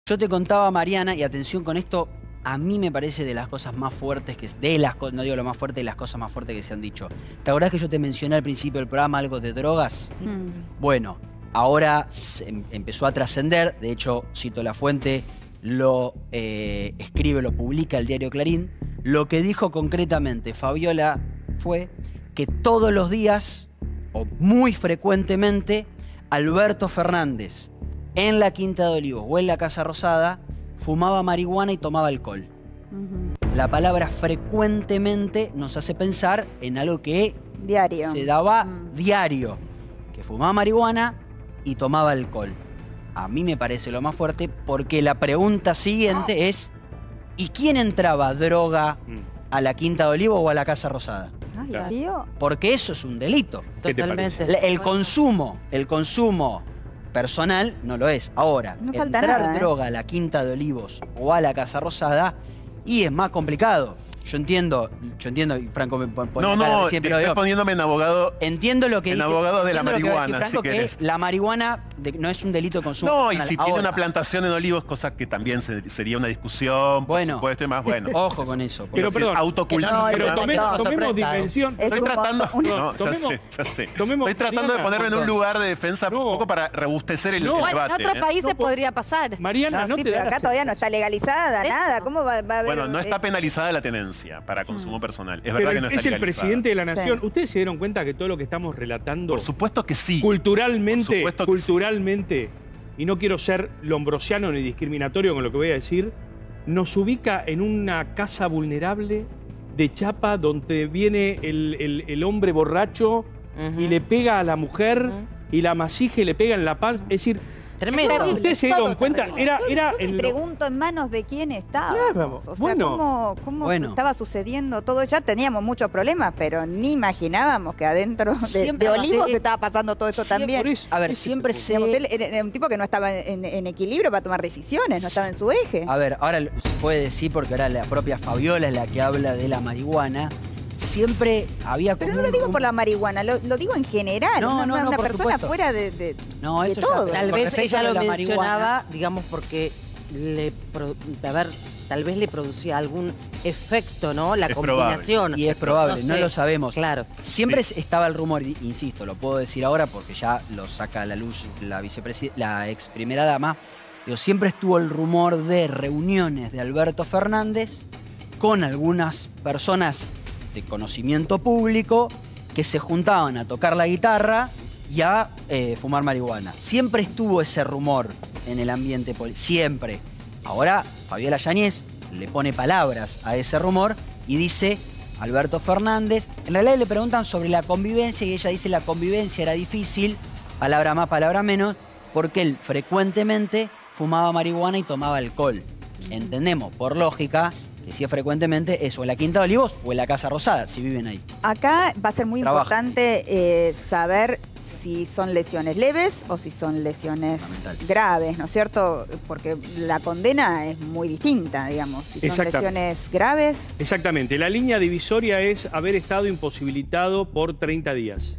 Yo te contaba, Mariana, y atención con esto, a mí me parece de las cosas más fuertes no digo lo más fuerte, de las cosas más fuertes que se han dicho. ¿Te acordás que yo te mencioné al principio del programa algo de drogas? Bueno, ahora empezó a trascender, de hecho, cito la fuente, lo escribe, lo publica el diario Clarín. Lo que dijo concretamente Fabiola fue que todos los días, o muy frecuentemente, Alberto Fernández, en la Quinta de Olivos o en la Casa Rosada, fumaba marihuana y tomaba alcohol. La palabra frecuentemente nos hace pensar en algo que diario. Se daba diario, que fumaba marihuana y tomaba alcohol. A mí me parece lo más fuerte porque la pregunta siguiente es, ¿y quién entraba droga a la Quinta de Olivos o a la Casa Rosada? Claro. Porque eso es un delito. Totalmente. El consumo personal no lo es. Ahora, no falta entrar nada, droga a la Quinta de Olivos o a la Casa Rosada y es más complicado. Yo entiendo, y Franco me pone No, siempre estás poniéndome en abogado. Entiendo lo que en dice. abogado de la marihuana, Franco, si que querés. la marihuana no es un delito de consumo. No, y personal. si tiene una plantación en olivos, cosa que también sería una discusión, por supuesto, y más bueno. Ojo con eso. Pero perdón, autocultivo. pero tomemos dimensión. Estoy tratando, ya sé. Estoy tratando de ponerme en un lugar de defensa un poco para robustecer el debate. En otros países podría pasar. Mariana, no te pero acá todavía no está legalizada nada. ¿Cómo va a haber? Bueno, no está penalizada la tenencia para consumo personal. Es verdad que no está es el legalizada. presidente de la nación. ¿Ustedes se dieron cuenta que todo lo que estamos relatando? Por supuesto que sí. Culturalmente, Por supuesto que sí. Y no quiero ser lombrosiano ni discriminatorio con lo que voy a decir, nos ubica en una casa vulnerable de Chapa donde viene el hombre borracho y le pega a la mujer y la masija y le pega en la panza. Es decir, tremendo. ¿Ustedes se dieron cuenta? Era Me pregunto en manos de quién estaba. Claro, o sea, ¿cómo estaba sucediendo todo? Ya teníamos muchos problemas, pero ni imaginábamos que adentro de Olivos se estaba pasando todo eso también. A ver, siempre él era un tipo que no estaba en equilibrio para tomar decisiones, no estaba en su eje. A ver, ahora se puede decir, porque ahora la propia Fabiola es la que habla de la marihuana. Siempre había como. Pero no lo digo por la marihuana, lo digo en general. Una persona fuera de todo. Tal vez ella lo mencionaba, digamos, porque tal vez le producía algún efecto, ¿no? La combinación. Probable. Y es probable, no lo sabemos. Claro. Siempre estaba el rumor, insisto, lo puedo decir ahora porque ya lo saca a la luz la ex primera dama. Pero siempre estuvo el rumor de reuniones de Alberto Fernández con algunas personas de conocimiento público que se juntaban a tocar la guitarra y a fumar marihuana. Siempre estuvo ese rumor en el ambiente político, siempre. Ahora Fabiola Yáñez le pone palabras a ese rumor y dice Alberto Fernández. En realidad le preguntan sobre la convivencia y ella dice la convivencia era difícil, palabra más, palabra menos, porque él frecuentemente fumaba marihuana y tomaba alcohol. Entendemos, por lógica, que si es frecuentemente es o en la Quinta de Olivos o en la Casa Rosada, si viven ahí. Acá va a ser muy importante saber si son lesiones leves o si son lesiones graves, ¿no es cierto? Porque la condena es muy distinta, digamos. Si son lesiones graves. Exactamente. La línea divisoria es haber estado imposibilitado por 30 días.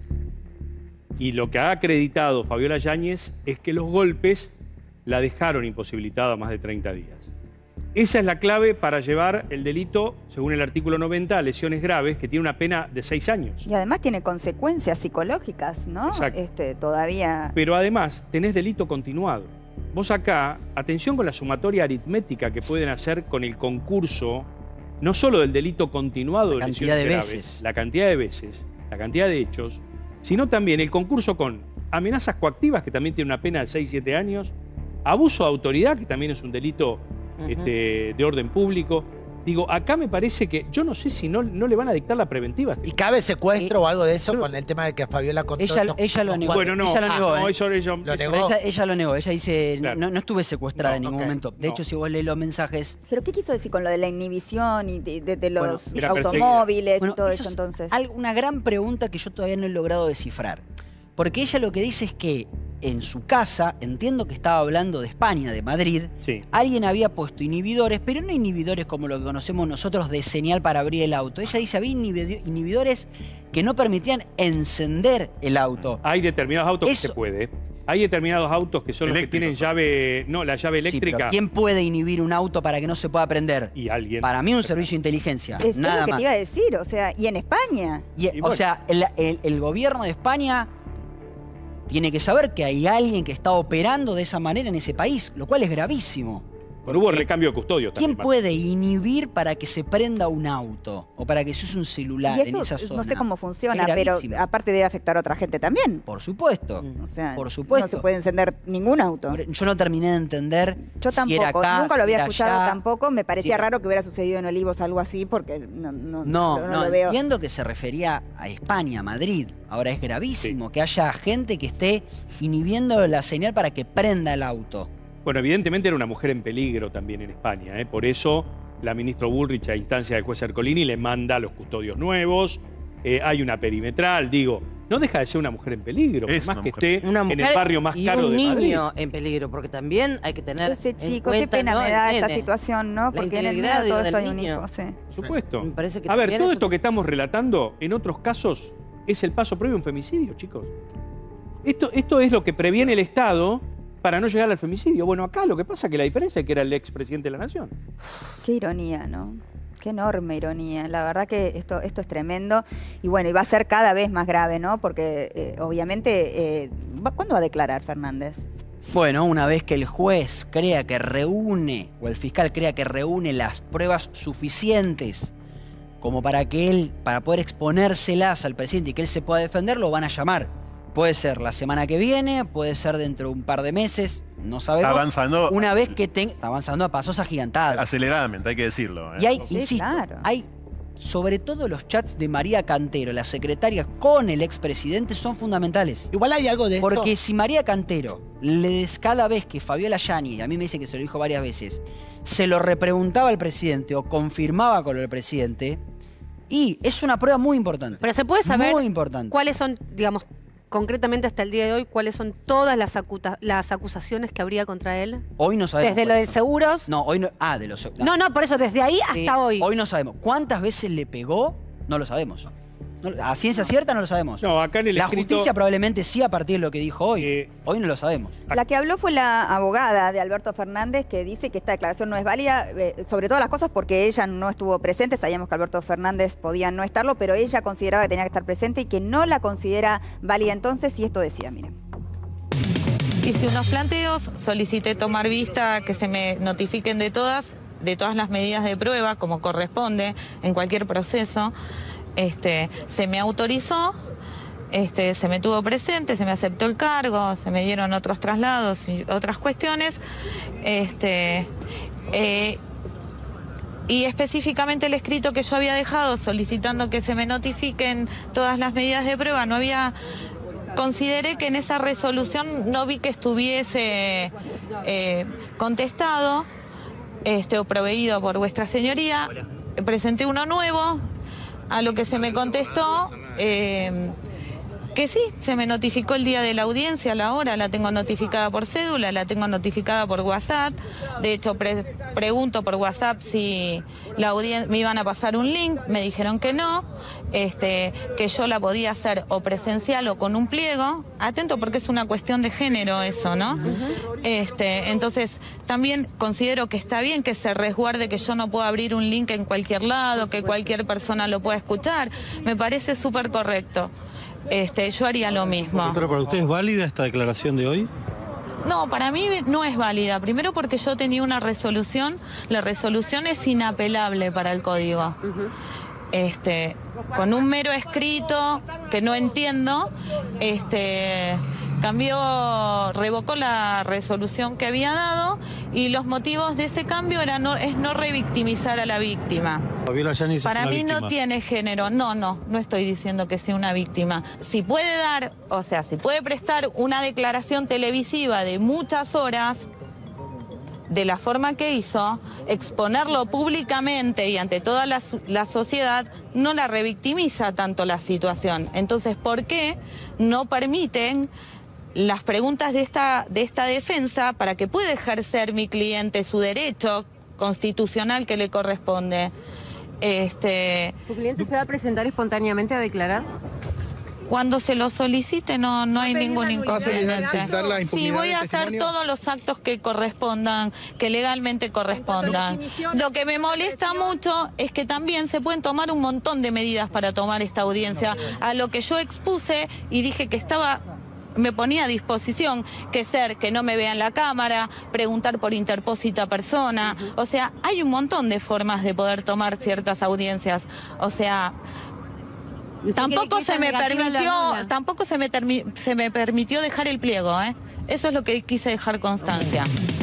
Y lo que ha acreditado Fabiola Yáñez es que los golpes la dejaron imposibilitada más de 30 días. Esa es la clave para llevar el delito, según el artículo 90, a lesiones graves, que tiene una pena de 6 años. Y además tiene consecuencias psicológicas, ¿no? Exacto. Todavía. Pero además tenés delito continuado. Vos acá, atención con la sumatoria aritmética que pueden hacer con el concurso, no solo del delito continuado de lesiones graves, la cantidad de veces, la cantidad de hechos, sino también el concurso con amenazas coactivas, que también tiene una pena de 6-7 años, abuso de autoridad, que también es un delito de orden público. Digo, acá me parece que, yo no sé si no le van a dictar la preventiva. ¿Y cabe secuestro o algo de eso con el tema de que Fabiola contó? Ella lo negó. Bueno, no, ella lo negó. Ella lo negó. Ella dice, claro. no estuve secuestrada en ningún momento. De hecho, si vos lees los mensajes... ¿Pero qué quiso decir con lo de la inhibición y de los automóviles y todo eso entonces? Una gran pregunta que yo todavía no he logrado descifrar. Porque ella lo que dice es que en su casa, entiendo que estaba hablando de España, de Madrid, alguien había puesto inhibidores, pero no inhibidores como lo que conocemos nosotros de señal para abrir el auto. Ella dice, había inhibidores que no permitían encender el auto. Hay determinados autos que se puede. Hay determinados autos que son los que tienen llave, no, la llave eléctrica. Sí, pero ¿quién puede inhibir un auto para que no se pueda prender? Y alguien. Para mí un servicio de inteligencia, es nada lo que más. te iba a decir, o sea, y en España. O sea, el gobierno de España tiene que saber que hay alguien que está operando de esa manera en ese país, lo cual es gravísimo. Pero hubo recambio de custodios también. ¿Quién puede inhibir para que se prenda un auto? O para que se use un celular en esa zona. No sé cómo funciona, pero aparte debe afectar a otra gente también. Por supuesto. O sea, por supuesto. No se puede encender ningún auto. Yo no terminé de entender. Yo tampoco, si era acá, nunca lo había escuchado allá. tampoco. Me parecía raro que hubiera sucedido en Olivos algo así, porque no lo veo. Entiendo que se refería a España, a Madrid. Ahora es gravísimo que haya gente que esté inhibiendo la señal para que prenda el auto. Bueno, evidentemente era una mujer en peligro también en España. Por eso la ministra Bullrich, a instancia del juez Ercolini, le manda a los custodios nuevos. Hay una perimetral, digo. No deja de ser una mujer en peligro, por más que esté en el barrio más caro de Madrid. Y un niño en peligro, porque también hay que tener ese chico, en qué cuenta, pena ¿no? me da esta situación, ¿no? Porque en el medio de todo esto hay un hijo. Sí. Por supuesto. Me parece que a ver, todo esto que estamos relatando, en otros casos, es el paso previo a un femicidio, chicos. Esto es lo que previene el Estado para no llegar al femicidio. Bueno, acá lo que pasa es que la diferencia es que era el expresidente de la Nación. Qué ironía, ¿no? Qué enorme ironía. La verdad que esto es tremendo. Y bueno, y va a ser cada vez más grave, ¿no? Porque obviamente, ¿cuándo va a declarar Fernández? Bueno, una vez que el juez crea que reúne, o el fiscal crea que reúne las pruebas suficientes como para poder exponérselas al presidente y que él se pueda defender, lo van a llamar. Puede ser la semana que viene, puede ser dentro de un par de meses, no sabemos. Está avanzando. Una vez que está avanzando a pasos agigantados. Aceleradamente, hay que decirlo. Y hay, insisto, hay sobre todo los chats de María Cantero, la secretaria, con el expresidente son fundamentales. Igual hay algo de esto. Porque si María Cantero, cada vez que Fabiola Yáñez, a mí me dice que se lo dijo varias veces, se lo repreguntaba al presidente o confirmaba con el presidente, y es una prueba muy importante. Pero se puede saber muy importante. Cuáles son, digamos, concretamente hasta el día de hoy, cuáles son todas las acusaciones que habría contra él. Hoy no sabemos. Desde lo de seguros. No, hoy no. De los seguros. No, por eso, desde ahí hasta hoy. Hoy no sabemos. ¿Cuántas veces le pegó? No lo sabemos. A ciencia cierta no lo sabemos. No, acá en el escrito, justicia probablemente sí a partir de lo que dijo hoy. Hoy no lo sabemos. La que habló fue la abogada de Alberto Fernández, que dice que esta declaración no es válida, sobre todas las cosas porque ella no estuvo presente. Sabíamos que Alberto Fernández podía no estarlo, pero ella consideraba que tenía que estar presente y que no la considera válida entonces. Y esto decía, miren. Hice unos planteos, solicité tomar vista, que se me notifiquen de todas las medidas de prueba, como corresponde en cualquier proceso. Se me autorizó, se me tuvo presente, se me aceptó el cargo, se me dieron otros traslados y otras cuestiones. Y específicamente el escrito que yo había dejado solicitando que se me notifiquen todas las medidas de prueba, consideré que en esa resolución no vi que estuviese contestado o proveído por vuestra señoría. Presenté uno nuevo, a lo que se me contestó que sí, se me notificó el día de la audiencia, la hora, la tengo notificada por cédula, la tengo notificada por WhatsApp. De hecho, pregunto por WhatsApp si me iban a pasar un link, me dijeron que no, que yo la podía hacer o presencial o con un pliego. Atento porque es una cuestión de género eso, ¿no? Entonces, también considero que está bien que se resguarde que yo no puedo abrir un link en cualquier lado, que cualquier persona lo pueda escuchar. Me parece súper correcto. Yo haría lo mismo. ¿Para usted es válida esta declaración de hoy? No, para mí no es válida. Primero porque yo tenía una resolución. La resolución es inapelable para el código. Con un mero escrito que no entiendo, revocó la resolución que había dado y los motivos de ese cambio es no revictimizar a la víctima. Para mí no tiene género. No estoy diciendo que sea una víctima. Si puede si puede prestar una declaración televisiva de muchas horas, de la forma que hizo, exponerlo públicamente y ante toda la sociedad, no la revictimiza tanto la situación. Entonces, ¿por qué no permiten las preguntas de esta defensa para que pueda ejercer mi cliente su derecho constitucional que le corresponde? ¿Su cliente se va a presentar espontáneamente a declarar? Cuando se lo solicite no hay ningún inconveniente. Sí, voy a hacer todos los actos que correspondan, que legalmente correspondan. Lo que me molesta mucho es que también se pueden tomar un montón de medidas para tomar esta audiencia. A lo que yo expuse y dije que me ponía a disposición, que no me vean la cámara, preguntar por interpósita persona. O sea, hay un montón de formas de poder tomar ciertas audiencias. O sea, tampoco se me permitió dejar el pliego, ¿eh? Eso es lo que quise dejar constancia.